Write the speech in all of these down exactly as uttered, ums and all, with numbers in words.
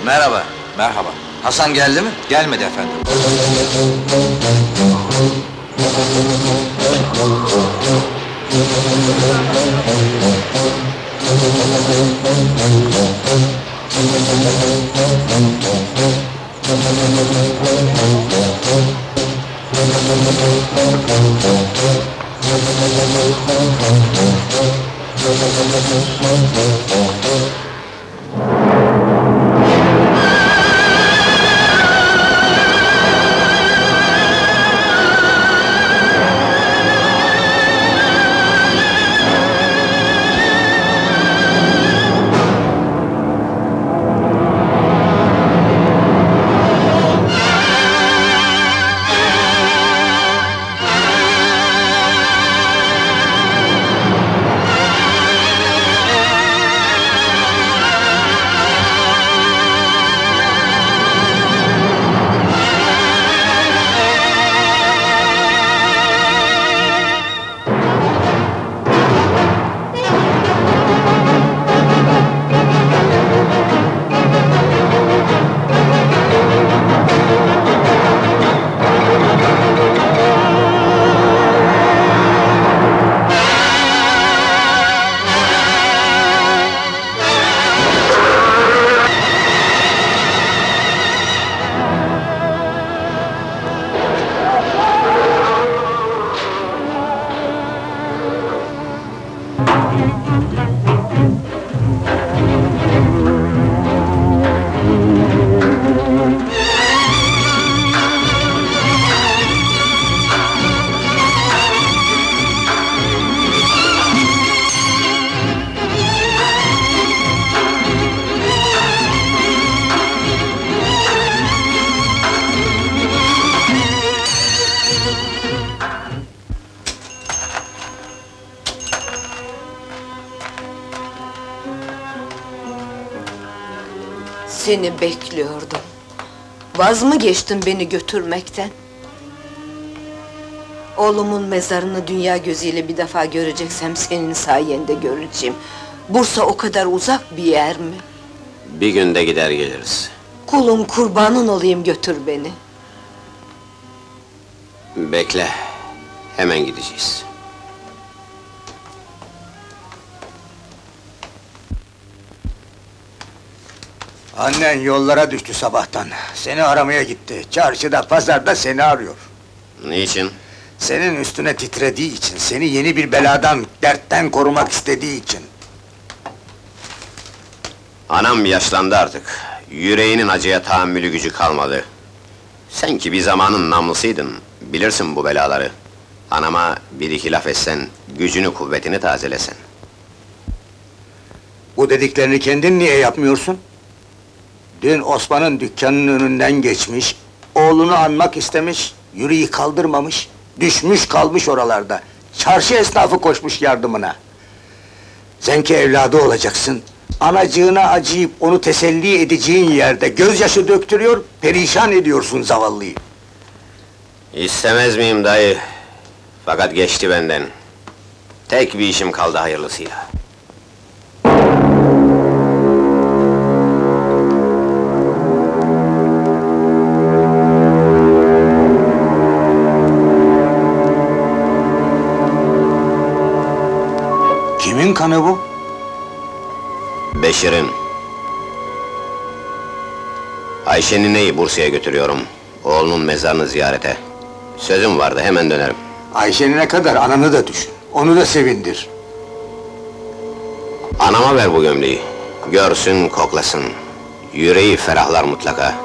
Merhaba. Merhaba. Hasan geldi mi? Gelmedi efendim. Seni bekliyordum. Vaz mı geçtin beni götürmekten? Oğlumun mezarını dünya gözüyle bir defa göreceksem senin sayende göreceğim. Bursa o kadar uzak bir yer mi? Bir günde gider geliriz. Kulun kurbanın olayım, götür beni. Bekle, hemen gideceğiz. Annen yollara düştü sabahtan. Seni aramaya gitti. Çarşıda, pazarda seni arıyor. Niçin? Senin üstüne titrediği için, seni yeni bir beladan, dertten korumak istediği için. Anam yaşlandı artık. Yüreğinin acıya tahammülü gücü kalmadı. Sen ki bir zamanın namlusuydun, bilirsin bu belaları. Anama bir iki laf etsen, gücünü kuvvetini tazelesen. Bu dediklerini kendin niye yapmıyorsun? Dün Osman'ın dükkanının önünden geçmiş, oğlunu anmak istemiş, yüreği kaldırmamış, düşmüş kalmış oralarda. Çarşı esnafı koşmuş yardımına. Sen ki evladı olacaksın, anacığına acıyıp onu teselli edeceğin yerde gözyaşı döktürüyor, perişan ediyorsun zavallıyı. İstemez miyim dayı? Fakat geçti benden. Tek bir işim kaldı hayırlısıyla. Kimin kanı bu? Beşir'in. Ayşe nineyi Bursa'ya götürüyorum. Oğlunun mezarını ziyarete. Sözüm vardı, hemen dönerim. Ayşe'ne kadar ananı da düşün, onu da sevindir. Anama ver bu gömleği. Görsün, koklasın. Yüreği ferahlar mutlaka.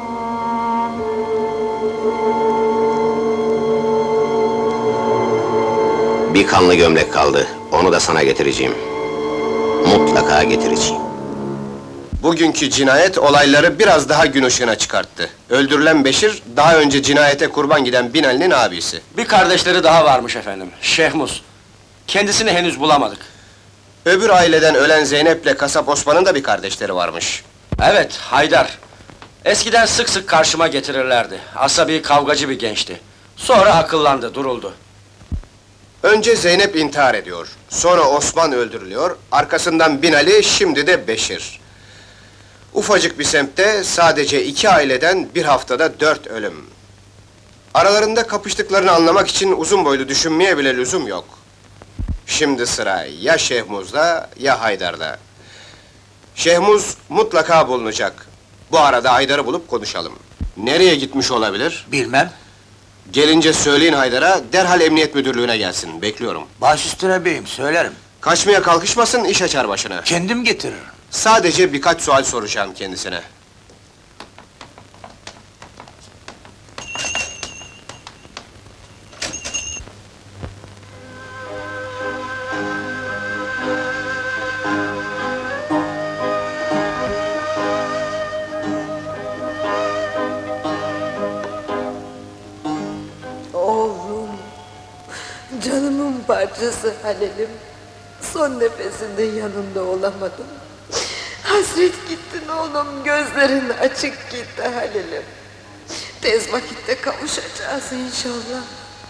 Bir kanlı gömlek kaldı, onu da sana getireceğim. Mutlaka getireceğim. Bugünkü cinayet olayları biraz daha gün ışığına çıkarttı. Öldürülen Beşir, daha önce cinayete kurban giden Binali'nin abisi. Bir kardeşleri daha varmış efendim, Şehmus. Kendisini henüz bulamadık. Öbür aileden ölen Zeynep'le kasap Osman'ın da bir kardeşleri varmış. Evet, Haydar. Eskiden sık sık karşıma getirirlerdi. Asabi, kavgacı bir gençti. Sonra akıllandı, duruldu. Önce Zeynep intihar ediyor, sonra Osman öldürülüyor, arkasından Binali, şimdi de Beşir. Ufacık bir semtte sadece iki aileden bir haftada dört ölüm. Aralarında kapıştıklarını anlamak için uzun boylu düşünmeye bile lüzum yok. Şimdi sıra ya Şehmuz'da ya Haydar'da. Şehmuz mutlaka bulunacak. Bu arada Haydar'ı bulup konuşalım. Nereye gitmiş olabilir? Bilmem. Gelince söyleyin Haydar'a, derhal emniyet müdürlüğüne gelsin, bekliyorum. Baş üstüne beyim, söylerim. Kaçmaya kalkışmasın, iş açar başına. Kendim getiririm. Sadece birkaç sual soracağım kendisine. Oğlum, canımın parçası Halil'im. Son nefesinde yanında olamadım. Hasret gittin oğlum, gözlerin açık gitti Halil'im. Tez vakitte kavuşacağız inşallah.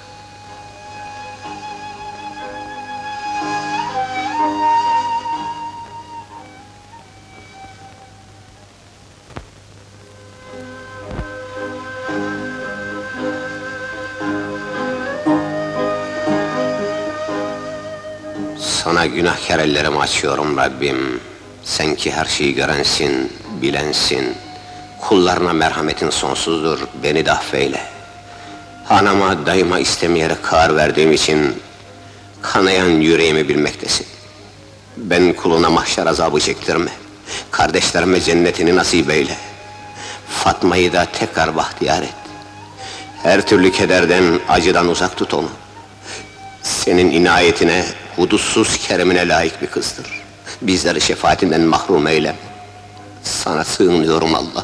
Sana günahkar ellerimi açıyorum Rabbim. Sen ki her şeyi görensin, bilensin. Kullarına merhametin sonsuzdur, beni de affeyle. Anama, dayıma istemeyerek kar verdiğim için kanayan yüreğimi bilmektesin. Ben kuluna mahşer azabı çektirme. Kardeşlerime cennetini nasip eyle. Fatma'yı da tekrar bahtiyar et. Her türlü kederden, acıdan uzak tut onu. Senin inayetine, hudutsuz keremine layık bir kızdır. Bizleri şefaatinden mahrum eyleme. Sana sığınıyorum Allah.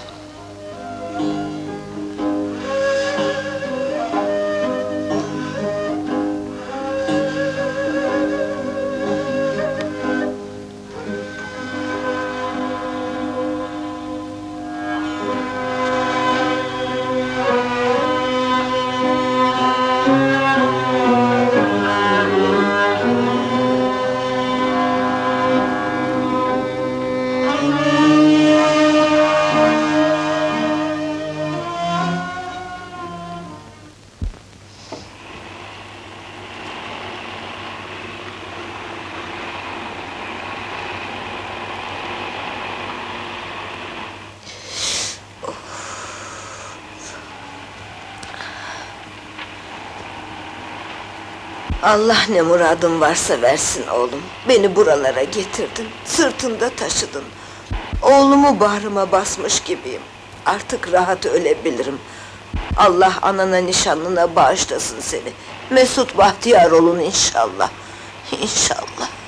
Allah ne muradın varsa versin oğlum. Beni buralara getirdin, sırtında taşıdın. Oğlumu bağrıma basmış gibiyim. Artık rahat ölebilirim. Allah anana nişanlına bağışlasın seni. Mesut bahtiyar olun inşallah. İnşallah.